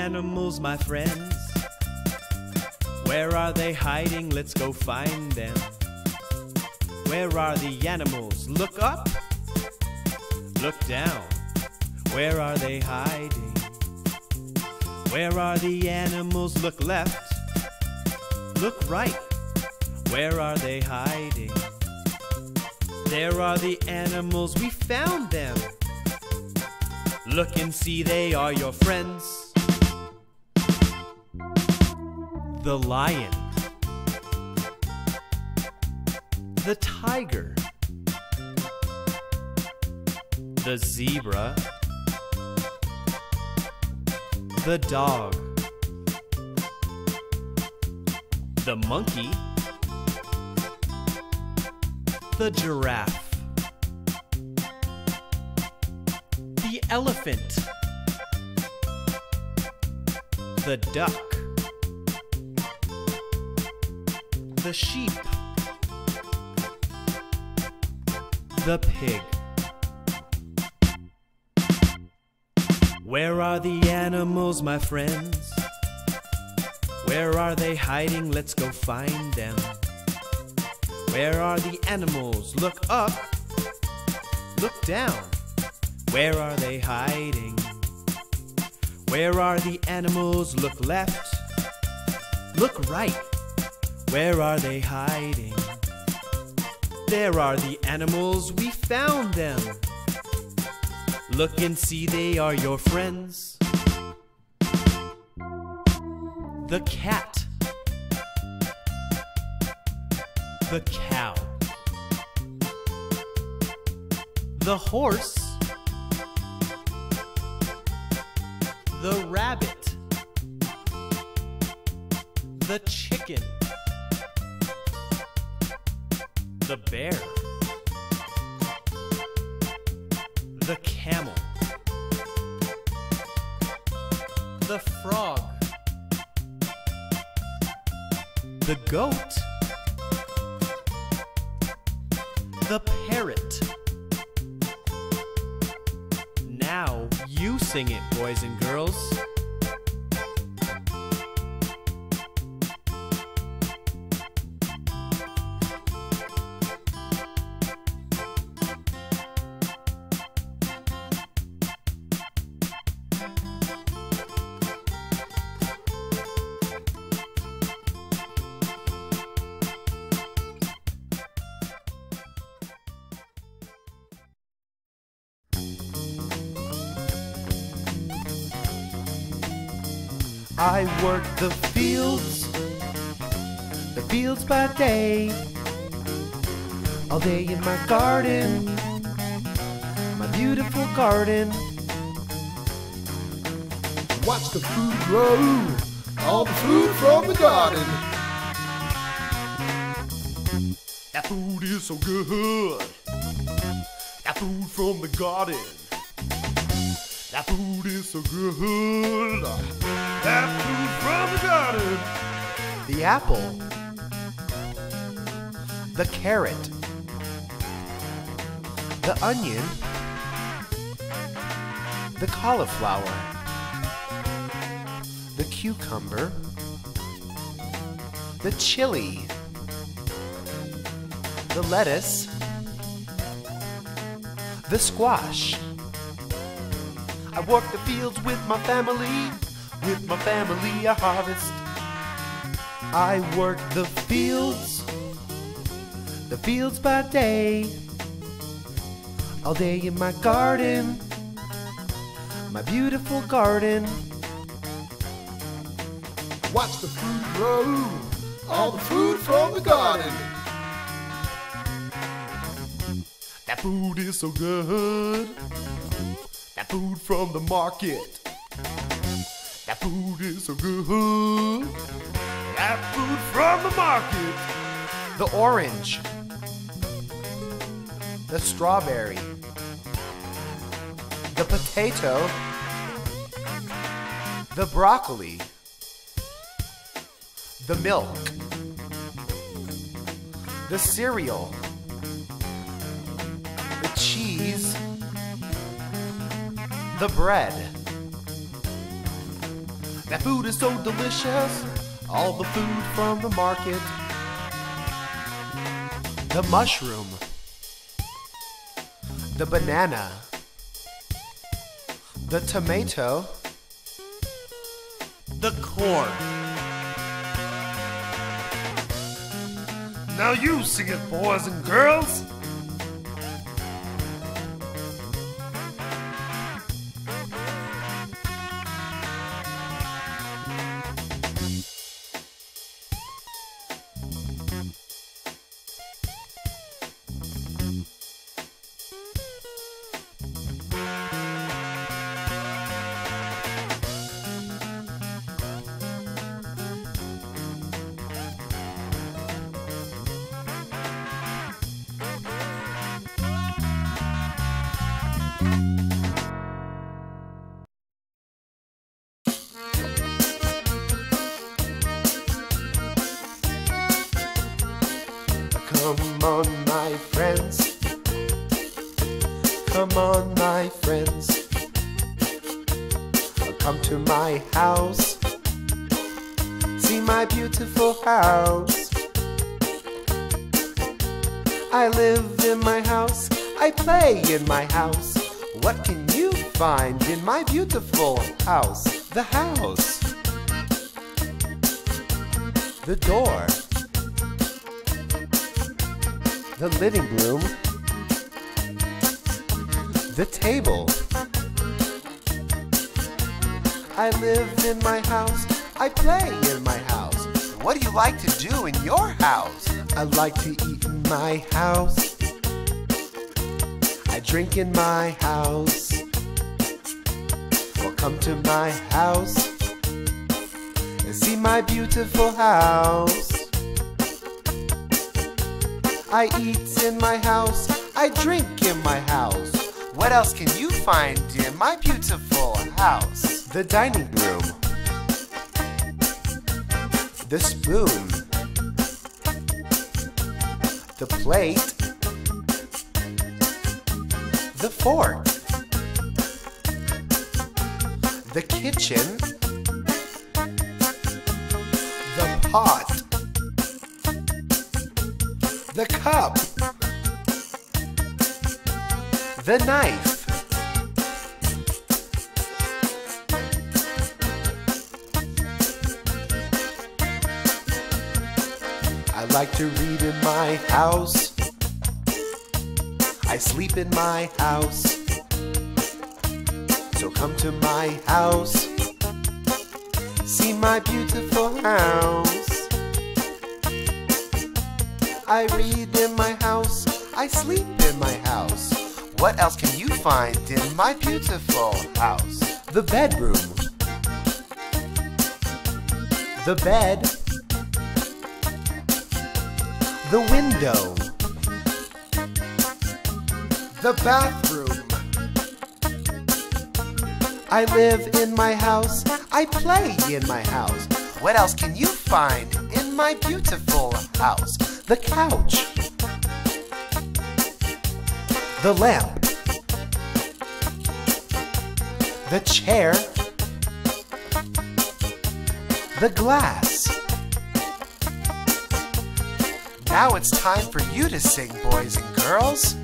animals, my friends? Where are they hiding? Let's go find them. Where are the animals? Look up, look down. Where are they hiding? Where are the animals? Look left, look right. Where are they hiding? There are the animals, we found them. Look and see, they are your friends. The lion, the tiger, the zebra, the dog, the monkey, the giraffe, the elephant, the duck, the sheep, the pig. Where are the animals, my friends? Where are they hiding? Let's go find them. Where are the animals? Look up, look down. Where are they hiding? Where are the animals? Look left, look right. Where are they hiding? There are the animals, we found them. Look and see, they are your friends. The cat, the cow, the horse, the rabbit, the chicken, the bear, the camel, the frog, the goat, the parrot. Now you sing it, boys and girls. I work the fields by day, all day in my garden, my beautiful garden. Watch the food grow, all the food from the garden. That food is so good, that food from the garden. That food is so good, that food from the garden. The apple, the carrot, the onion, the cauliflower, the cucumber, the chili, the lettuce, the squash. I work the fields with my family I harvest. I work the fields by day, all day in my garden, my beautiful garden. Watch the food grow, all the food from the garden. That food is so good, that food from the market. That food is so good, that food from the market. The orange, the strawberry, the potato, the broccoli, the milk, the cereal, the cheese, the bread, That food is so delicious, all the food from the market. The mushroom, the banana, the tomato, the corn. Now you sing it, boys and girls. Come on, my friends. Come on, my friends. Come to my house. See my beautiful house. I live in my house. I play in my house. What can you find in my beautiful house? The house. The door. The living room, the table. I live in my house, I play in my house. What do you like to do in your house? I like to eat in my house. I drink in my house. Well, come to my house and see my beautiful house. I eat in my house, I drink in my house. What else can you find in my beautiful house? The dining room, the spoon, the plate, the fork, the kitchen, the pot, the cup, the knife, I like to read in my house. I sleep in my house. So come to my house. See my beautiful house. I read in my house, I sleep in my house. What else can you find in my beautiful house? The bedroom, the bed, the window, the bathroom. I live in my house, I play in my house. What else can you find in my beautiful house? The couch, the lamp, the chair, the glass. Now it's time for you to sing, boys and girls.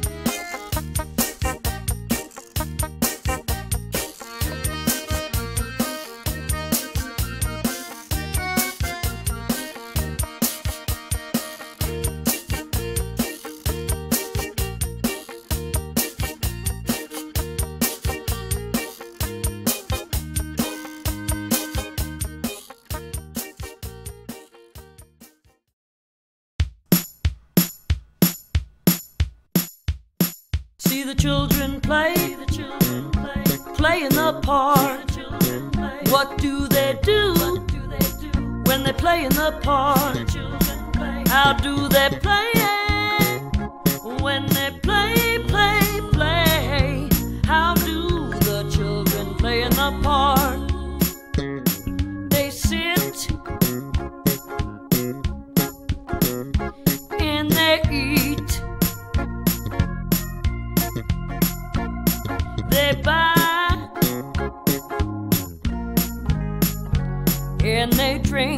See the children play in the park. What do they do when they play in the park? How do they play when they play? How do the children play in the park? They sit and they eat. They buy and they drink.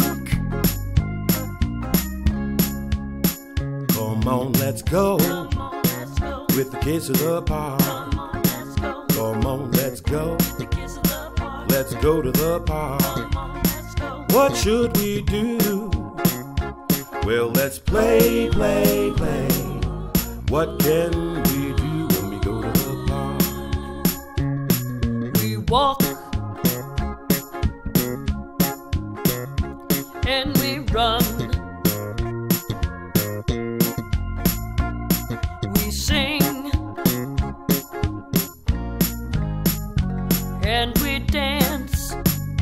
Come on, let's go Come on, let's go. with the kids to the park. Come on, let's go. Come on, let's go. The kids of the park. Let's go to the park. Come on, let's go. What should we do? Well, let's play, play, play. What can we do when we go to the park? We walk and we run. We sing and we dance.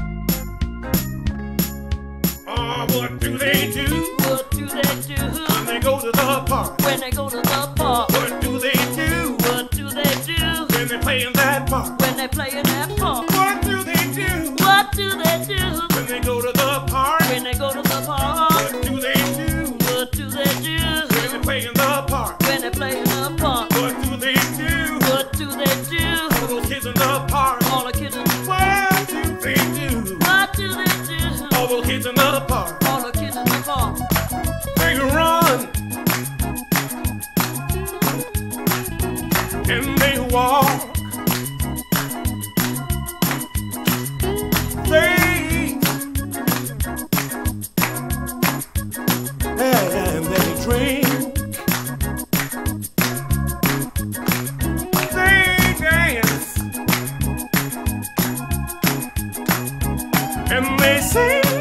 Oh, what do they do What do they do when they go to the park? when they go to the park? What do they do What do they do when they play in that park? when they play in that park? What do they do What do they do when they go to the park? when they go to the park? What do they do What do they do when they play in the park? when they play in the park? What do they do? What do they do? All those kids in the park. All the kids in the What do they do? What do they do? All those kids in the park. All the kids in the park. They run and they walk. And they drink. They dance and they sing.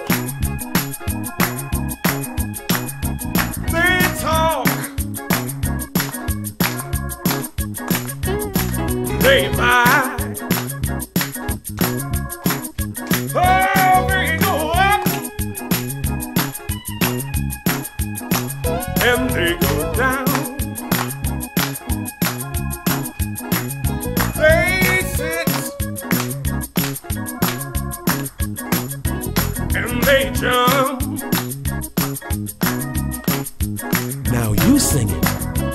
They talk. They buy. Oh, they go up and they go down. They sit and they jump. Now you sing it.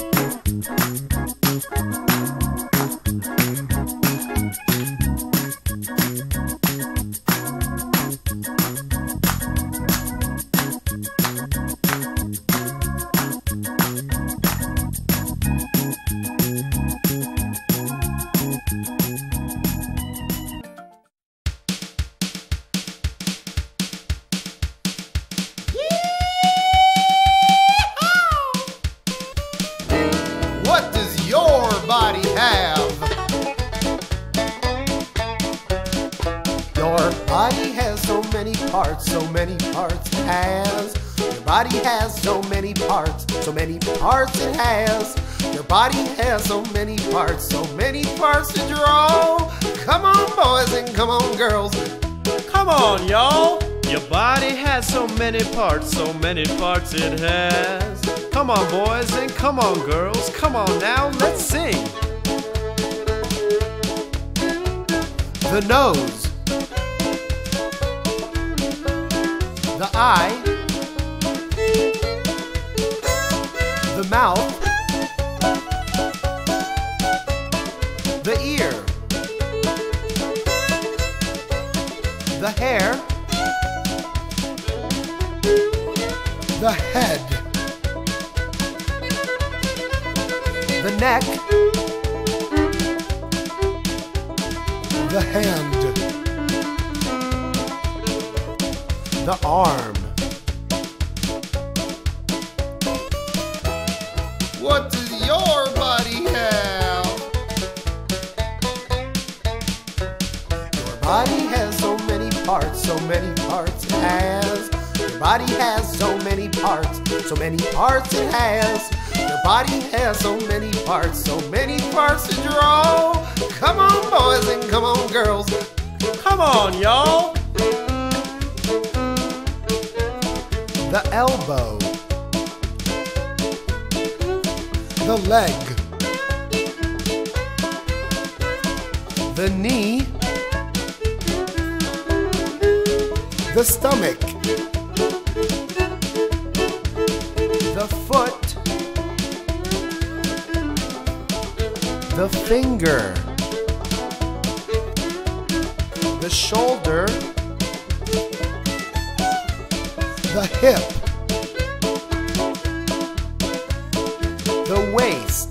What does your body have? Your body has so many parts it has. Your body has so many parts it has. Your body has so many parts to draw. Come on, boys, and come on, girls. Come on, y'all. Your body has so many parts it has. Come on, boys, and come on, girls. Come on now, let's sing. The nose, the eye, the mouth, the ear, the hair, the head, the neck, the hand, the arm. What does your body have? Your body has so many parts it has. Your body has so many parts it has. Your body has so many parts to draw. Come on, boys, and come on, girls. Come on, y'all. The elbow, the leg, the knee, the stomach, the foot, the finger, the shoulder, The hip. The waist.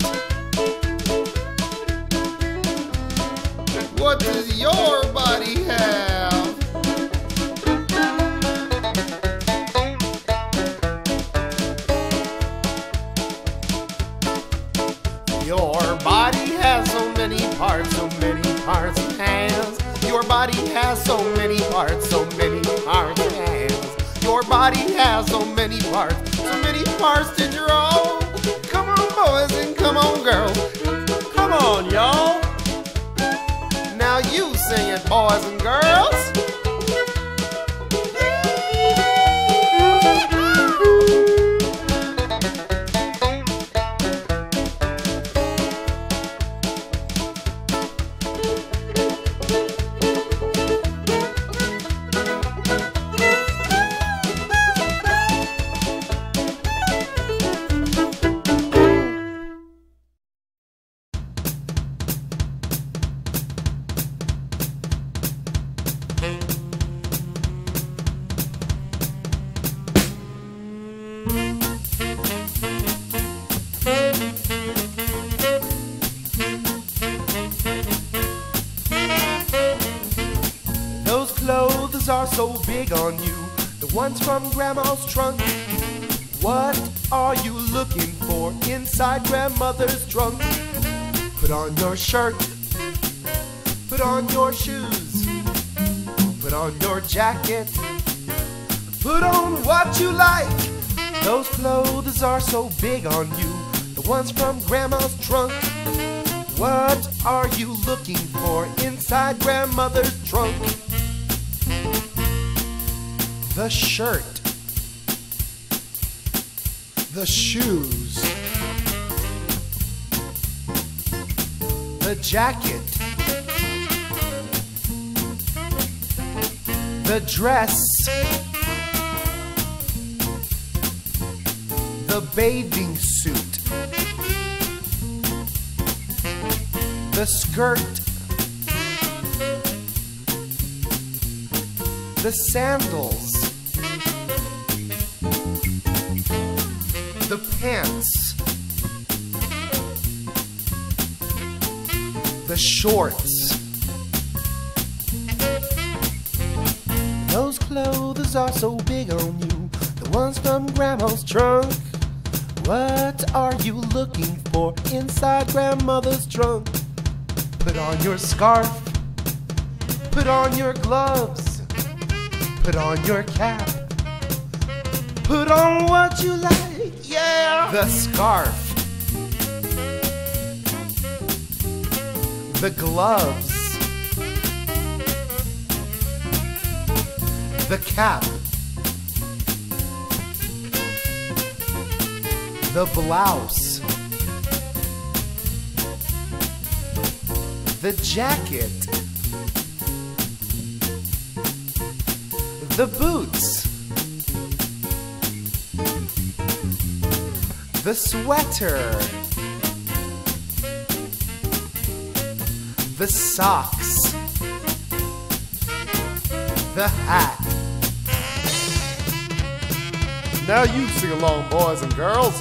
What does your body have? Your body has so many parts, so many parts it has. Your body has so many parts, so many parts it has. Your body has so many parts to draw. Come on, boys, and come on, girls. Come on, y'all. Now you sing it, boys and girls. Those clothes are so big on you, the ones from Grandma's trunk. What are you looking for inside Grandmother's trunk? Put on your shirt, put on your shoes, put on your jacket, put on what you like. Those clothes are so big on you, the ones from Grandma's trunk. What are you looking for inside Grandmother's trunk? The shirt, the shoes, the jacket, the dress, the bathing suit, the skirt, the sandals, the pants, the shorts. Those clothes are so big on you, the ones from Grandma's trunk. What are you looking for inside Grandmother's trunk? Put on your scarf, put on your gloves, put on your cap, put on what you like, yeah! The scarf, the gloves, the cap, the blouse, the jacket, the boots, the sweater, the socks, the hat. Now you sing along, boys and girls.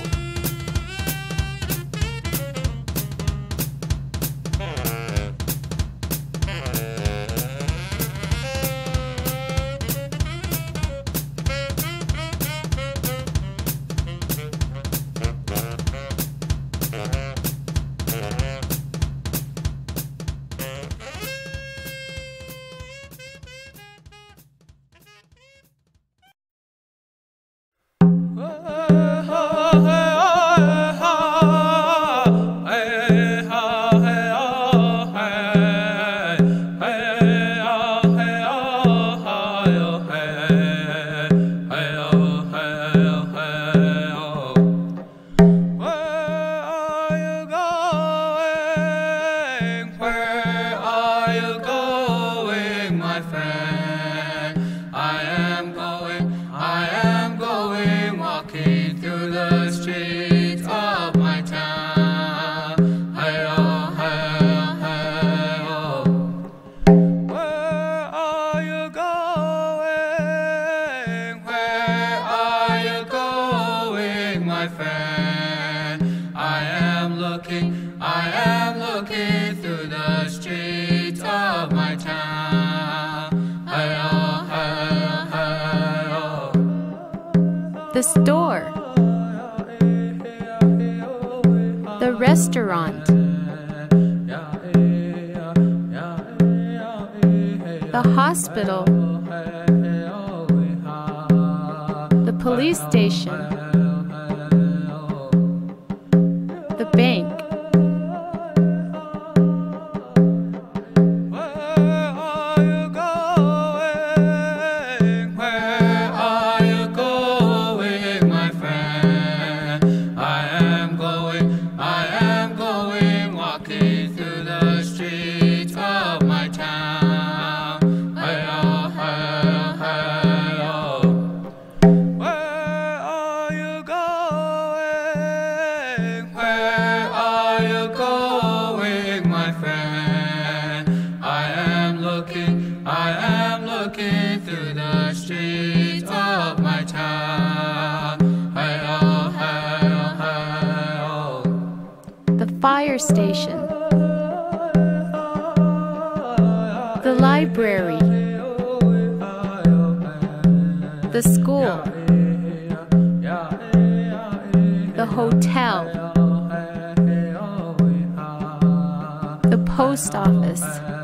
The store. The restaurant. The hospital. The police station. The bank. Fire station. The library. The school. The hotel. The post office.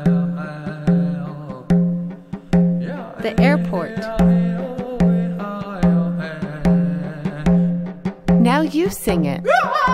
The airport. Now you sing it.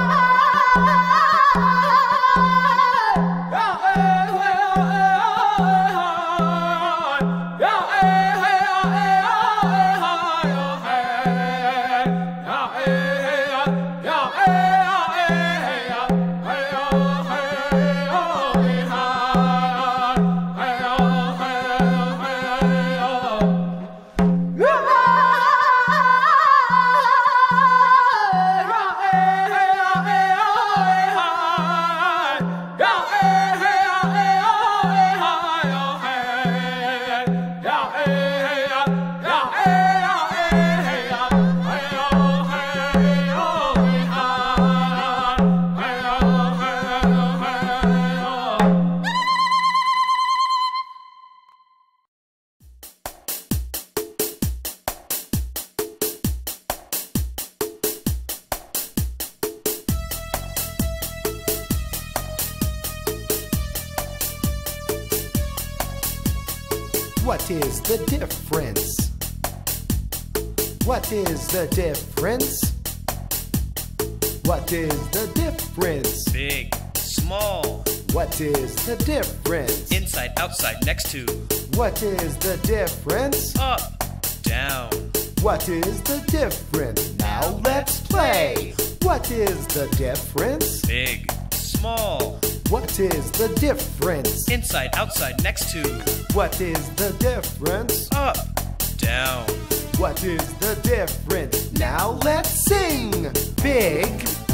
What is the difference? What is the difference? What is the difference? Big, small. What is the difference? Inside, outside, next to. What is the difference? Up, down. What is the difference? Now let's play. What is the difference? Big, small. What is the difference? Inside, outside, next to. What is the difference? Up, down. What is the difference? Now let's sing. Big,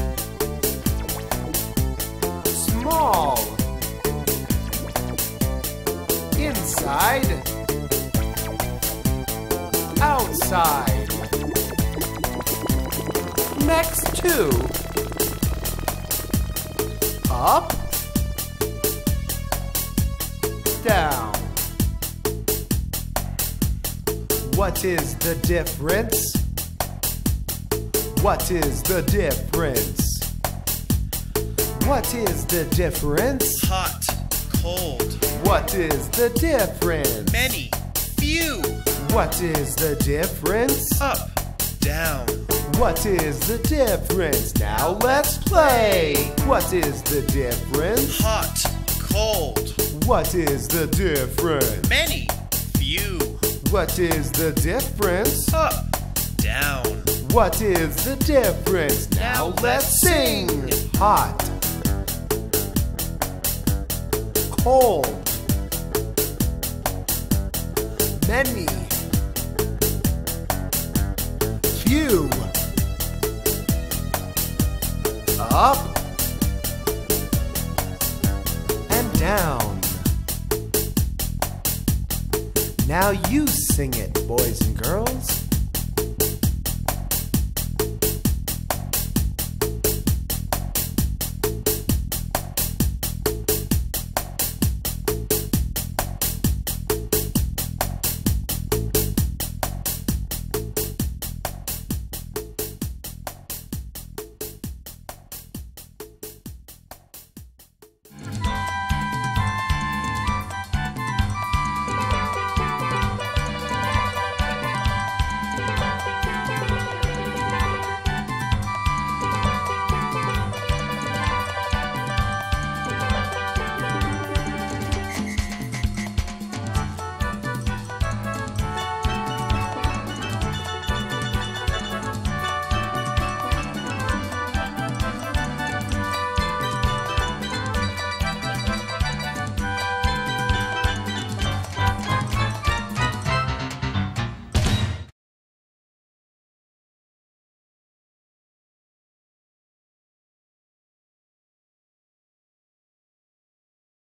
small. Inside, outside. Next to. Up, down. What is the difference? What is the difference? What is the difference? Hot, cold. What is the difference? Many, few. What is the difference? Up, down. What is the difference? Now let's play. What is the difference? Hot, cold. What is the difference? Many, few. What is the difference? Up, down. What is the difference? Now let's sing. Hot, cold, many, few. Up and down. Now you sing it, boys and girls.